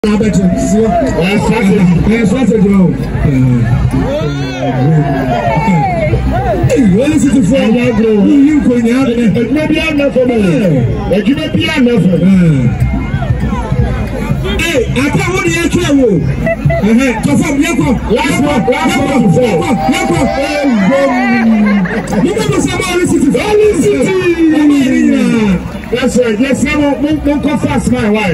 That's right. Yes, I won't go fast, my wife.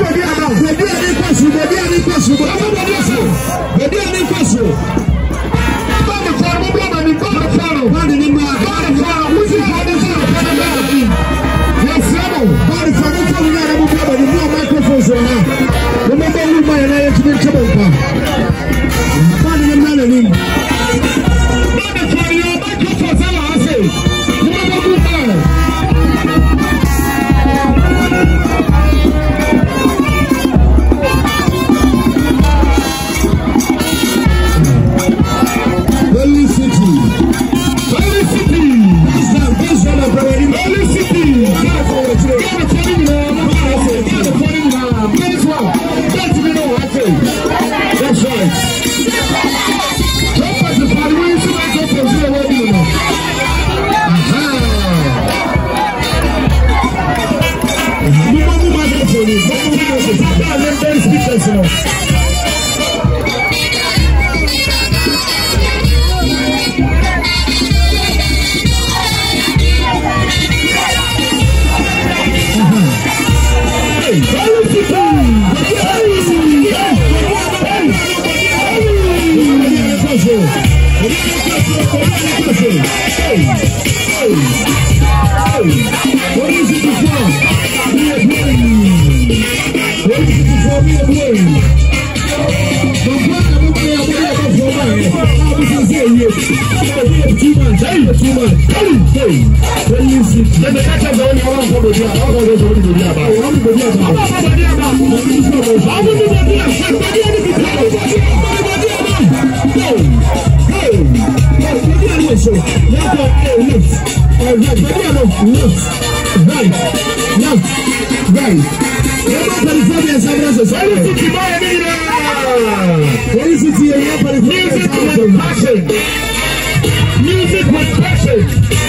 Music with passion.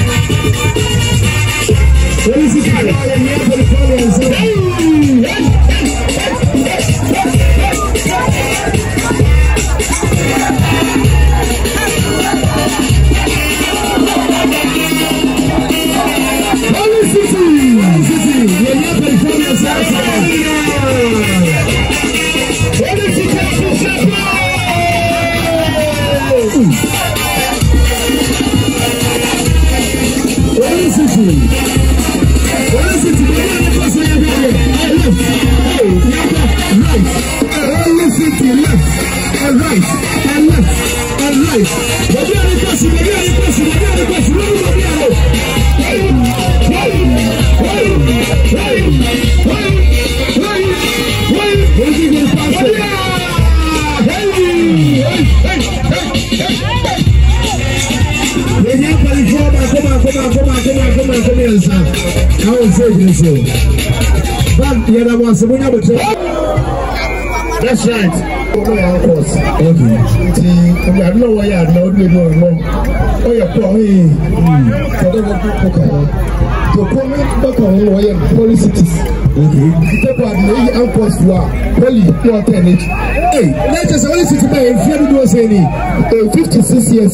That's right. Okay. I don't know why I know you know. Oh, you're probably to come back on lawyer policies. Okay. People are laying out for Polly, you attend it. Hey, let us only sit by Effia do us any 56 years.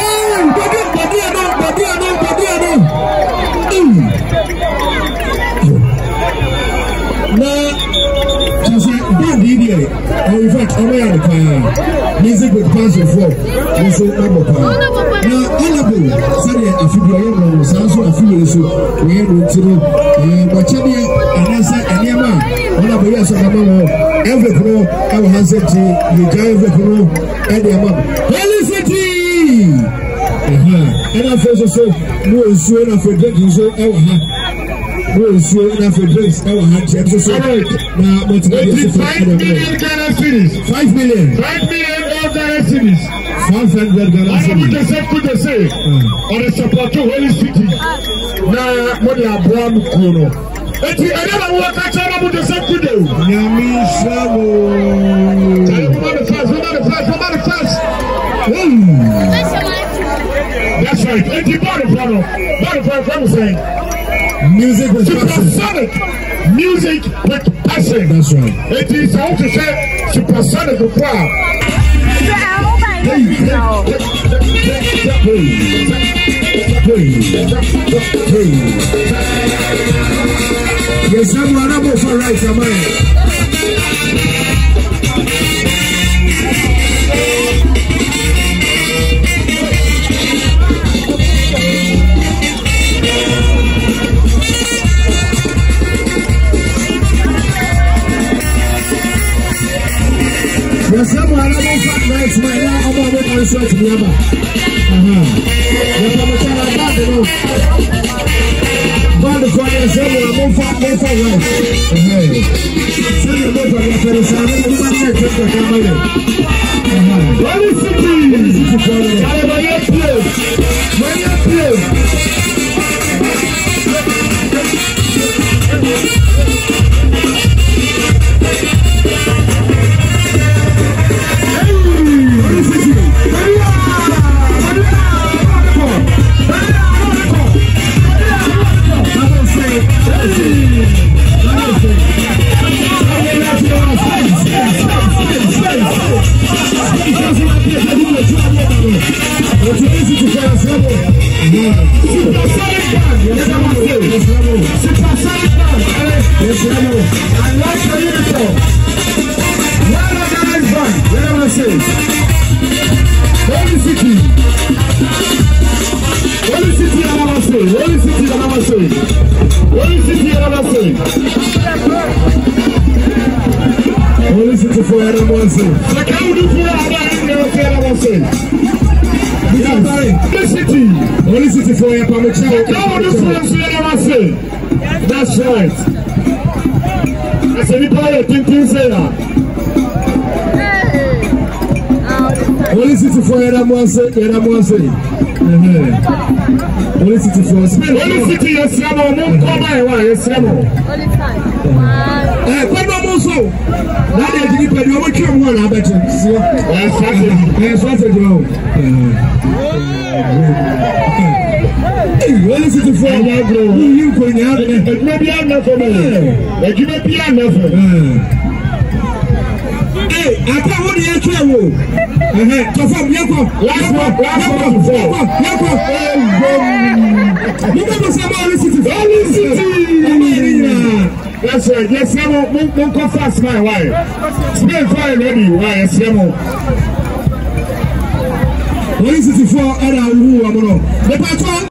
In fact, I'm music with passion for so now honorable Manye Afiba also Effia so we are going to Machania and answer Anyama honorable yes every pro our answer to the guy every pro and the amount Holy City and I feel so no so na for drinking so we so na for drinks our hands so now but 5 million Ghana cedis 5 million Ghana cedis 500 Ghana cedis put the say on the support to Holy City na mo dey aboa mu kuno eti ene na wo ka cha with the same good day. That's right. And you bought it from saying music with supersonic. Music with passion. That's right. It is how to say supersonic with power. Yes, I'm one for right, am I? Yes, I'm one for right, my now I'm on the answer to the other. Band of fire, someone move for right. Send your move for the Sarah, the man that took the camera. What is it? That's right. That's anybody thinking say that. Only city for Only city for Only city yes come by yes that is the people who come one I bet you. That's what they do. What is it for you going out? Maybe I'm not for me. Like you may be enough. Hey, I can't hold the actual. That's right. Yes, I'm going to fast my wife. Spend fire ready. Why? Yes, I'm what is it for?